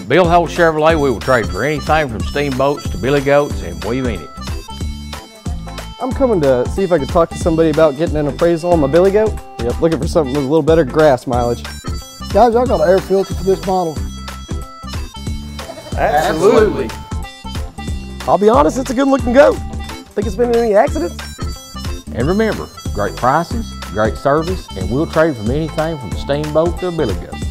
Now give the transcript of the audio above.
At Bill Holt Chevrolet, we will trade for anything from steamboats to billy goats, and we mean it. I'm coming to see if I could talk to somebody about getting an appraisal on my billy goat. Yep, looking for something with a little better grass mileage. Guys, I got an air filter for this model. Absolutely. I'll be honest, it's a good looking goat. Think it's been in any accidents? And remember, great prices, great service, and we'll trade from anything from a steamboat to a billy goat.